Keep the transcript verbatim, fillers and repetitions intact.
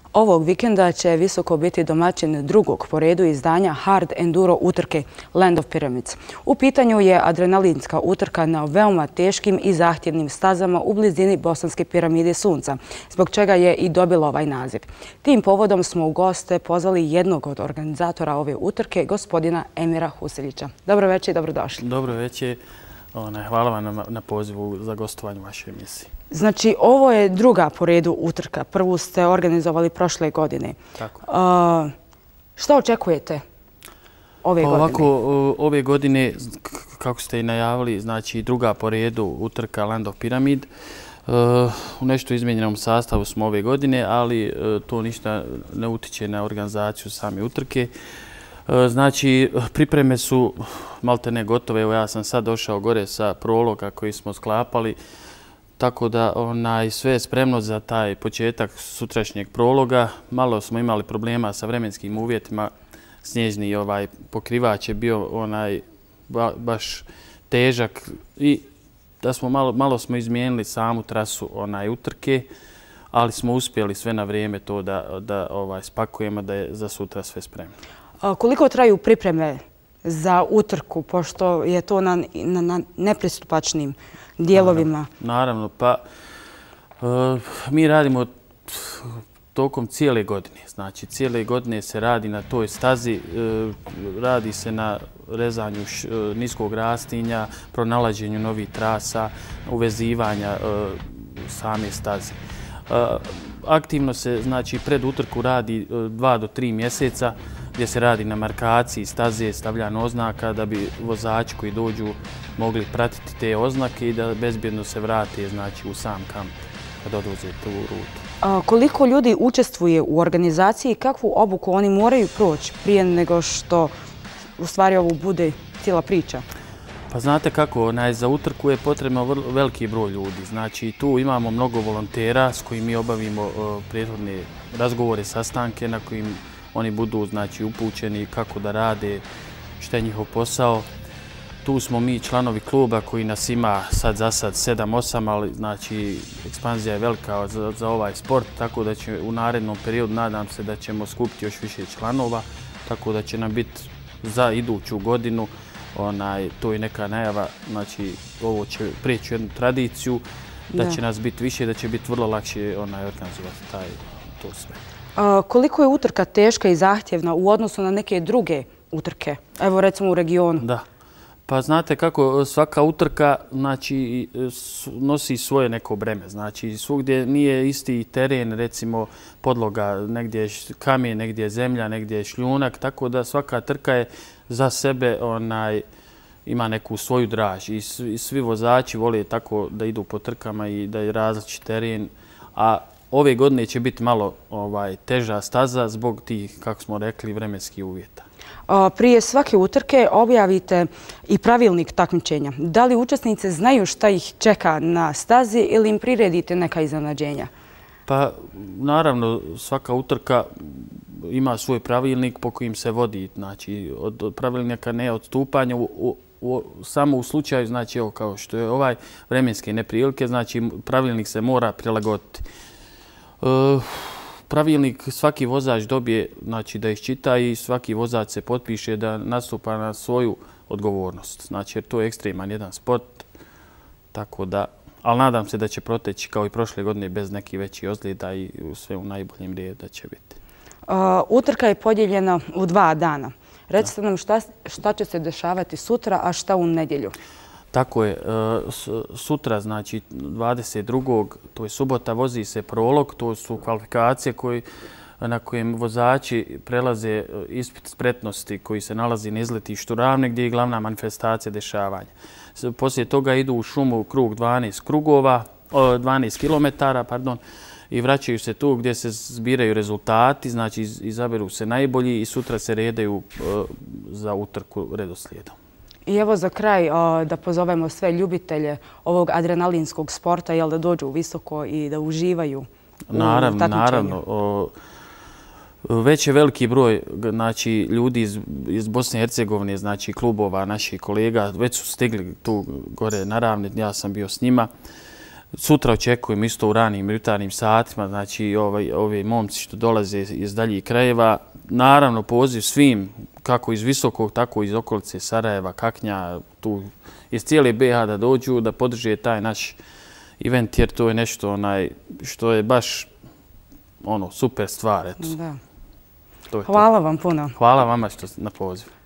Ovog vikenda će Visoko biti domaćin drugog po redu izdanja hard enduro utrke Land of Pyramids. U pitanju je adrenalinska utrka na veoma teškim i zahtjevnim stazama u blizini Bosanske piramide Sunca, zbog čega je i dobila ovaj naziv. Tim povodom smo u goste pozvali jednog od organizatora ove utrke, gospodina Emira Husiljića. Dobro večer i dobrodošli. Dobro večer. Hvala vam na pozivu za gostovanje u vašoj emisiji. Znači, ovo je druga po redu utrka. Prvu ste organizovali prošle godine. Tako. Šta očekujete ove godine? Ovako, ove godine, kako ste i najavili, znači druga po redu utrka Land of Pyramid. U nešto izmijenjenom sastavu smo ove godine, ali to ništa ne utiče na organizaciju same utrke. Znači, pripreme su malte ne gotove. Evo, ja sam sad došao gore sa prologa koji smo sklapali, tako da onaj, sve je spremno za taj početak sutrašnjeg prologa. Malo smo imali problema sa vremenskim uvjetima. Snježni ovaj, pokrivač je bio onaj, ba, baš težak i da smo malo, malo smo izmijenili samu trasu onaj, utrke, ali smo uspjeli sve na vrijeme to da, da ovaj, spakujemo da je za sutra sve spremno. Koliko traju pripreme za utrku, pošto je to na, na, na nepristupačnim dijelovima? Naravno, pa e, mi radimo tokom cijele godine. Znači, cijele godine se radi na toj stazi, e, radi se na rezanju š, e, niskog rastinja, pronalaženju novih trasa, uvezivanja e, same staze. E, aktivno se, znači, pred utrku radi e, dva do tri mjeseca, gdje se radi na markaciji staze, stavljanje oznaka da bi vozači koji dođu mogli pratiti te oznake i da bezbjedno se vrate, znači, u sam kamp kad odvoze tu rutu. A koliko ljudi učestvuje u organizaciji i kakvu obuku oni moraju proći prije nego što u stvari ovo bude cijela priča? Pa znate kako, onaj, za utrku je potrebno veliki broj ljudi. Znači, tu imamo mnogo volontera s kojim mi obavimo uh, prethodne razgovore, sastanke na kojim oni budu, znači, upućeni kako da rade, što je njihov posao. Tu smo mi članovi kluba koji nas ima sad za sad sedam osam, ali znači ekspanzija je velika za, za ovaj sport, tako da će u narednom periodu, nadam se da ćemo skupiti još više članova, tako da će nam biti za iduću godinu, onaj, to je neka najava, znači ovo će prijeći jednu tradiciju, da, da će nas biti više, da će biti vrlo lakše onaj, organizovati taj, to sve. A, koliko je utrka teška i zahtjevna u odnosu na neke druge utrke? Evo recimo u regionu. Da. Pa znate kako, svaka utrka, znači, nosi svoje neko breme. Znači, svugdje nije isti teren, recimo podloga, negdje je kamen, negdje je zemlja, negdje je šljunak, tako da svaka trka je za sebe onaj, ima neku svoju draž. I svi vozači vole tako da idu po trkama i da je različit teren. A ove godine će biti malo ovaj, teža staza zbog tih, kako smo rekli, vremenskih uvjeta. Prije svake utrke objavite i pravilnik takmičenja. Da li učesnice znaju šta ih čeka na stazi ili im priredite neka iznenađenja? Pa naravno svaka utrka ima svoj pravilnik po kojim se vodi. Znači od pravilnika ne odstupanja u, u, u, samo u slučaju, znači evo kao što je ovaj vremenske neprilike, znači pravilnik se mora prilagoditi. Uh, Pravilnik svaki vozač dobije, znači da iščita i svaki vozač se potpiše da nastupa na svoju odgovornost. Znači jer to je ekstreman jedan sport, tako da, ali nadam se da će proteći kao i prošle godine bez nekih većih ozljeda i sve u najboljem redu da će biti. Uh, utrka je podijeljena u dva dana. Recite nam šta, šta će se dešavati sutra, a šta u nedjelju? Tako je. Sutra, znači dvadeset drugog to je subota, vozi se prolog. To su kvalifikacije koji, na kojem vozači prelaze ispit spretnosti koji se nalazi na izletištu Ravne gdje je glavna manifestacija dešavanja. Poslije toga idu u šumu krug dvanaest krugova, dvanaest kilometara, pardon, i vraćaju se tu gdje se zbiraju rezultati, znači izaberu se najbolji i sutra se redaju za utrku redoslijedom. I evo za kraj da pozovemo sve ljubitelje ovog adrenalinskog sporta, jel da dođu u Visoko i da uživaju u naravno, naravno. Već je veliki broj znači, ljudi iz, iz Bosne i Hercegovine, znači klubova naših kolega, već su stigli tu gore na Ravne, ja sam bio s njima. Sutra očekujem isto u ranim jutarnjim satima, znači ovaj, ovi momci što dolaze iz daljih krajeva. Naravno, poziv svim, kako iz Visokog, tako iz okolice Sarajeva, Kaknja, tu iz cijele B iH da dođu, da podrže taj naš event, jer to je nešto onaj, što je baš ono, super stvar. Eto. Da. To je Hvala to. vam puno. Hvala vama što na poziv.